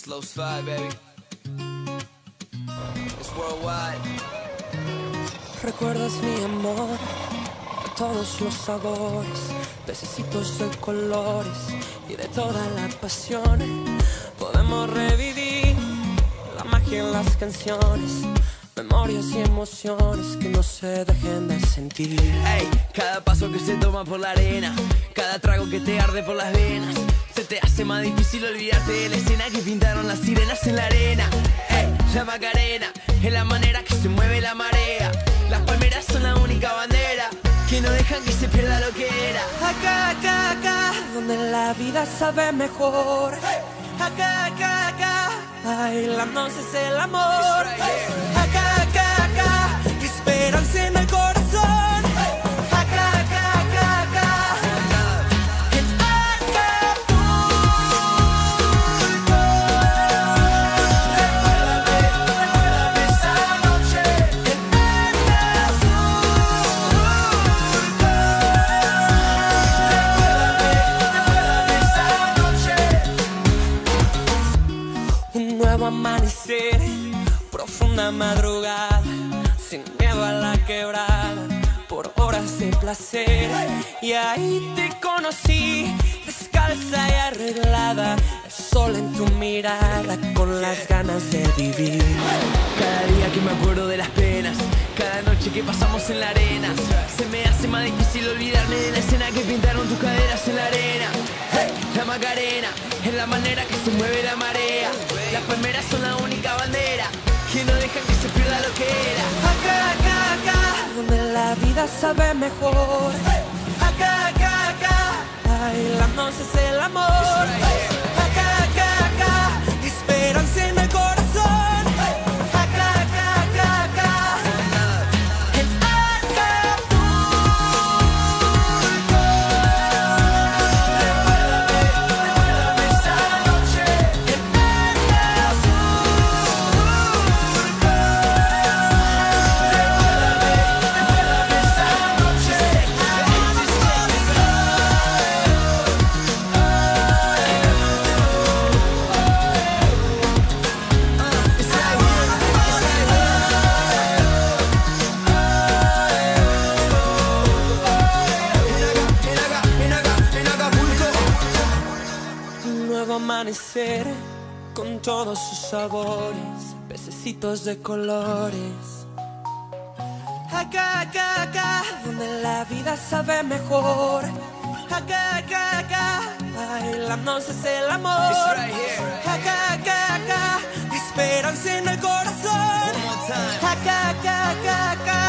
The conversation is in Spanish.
Slow slide, baby. It's worldwide. ¿Recuerdas mi amor? De todos los sabores, pececitos de colores y de toda la pasión. Podemos revivir la magia en las canciones, memorias y emociones que no se dejen de sentir. Ey, cada paso que se toma por la arena, cada trago que te arde por las venas, se te hace más difícil olvidarte de la escena que pintaron las sirenas en la arena. Ey, la Macarena es la manera que se mueve la marea. Las palmeras son la única bandera que no dejan que se pierda lo que era. Acá, acá, acá, donde la vida sabe mejor. Acá, acá, acá, bailando es el amor. Acá, acá, acá, esperanza en el corazón. Acá, acá, acá, acá, en Acapulco. Recuérdame esa noche en Recuérdame esa noche. Un nuevo amanecer, profunda madrugada, sin miedo a la quebrada, por horas de placer. Y ahí te conocí, descalza y arreglada, el sol en tu mirada, con las ganas de vivir. Cada día que me acuerdo de las penas, cada noche que pasamos en la arena, se me hace más difícil olvidarme de la escena que pintaron tus caderas en la arena. Hey, la Macarena es la manera que se mueve la marea. Las palmeras son la única bandera que no dejan que se pierda lo que era. Acá, acá, acá, donde la vida sabe mejor. Acá, acá, acá, bailando es el amor. Acá, acá, acá, esperanza en el corazón. Acá, acá, acá, acá, en Acapulco. Recuérdame esa noche en Recuérdame esa noche. Un nuevo amanecer con todos sus sabores, pececitos de colores. Acá, acá, acá, donde la vida sabe mejor. Acá, acá, acá, bailando es el amor. It's right here. Acá, acá, acá, esperanza en el corazón. One more time. Acá, acá, acá, acá,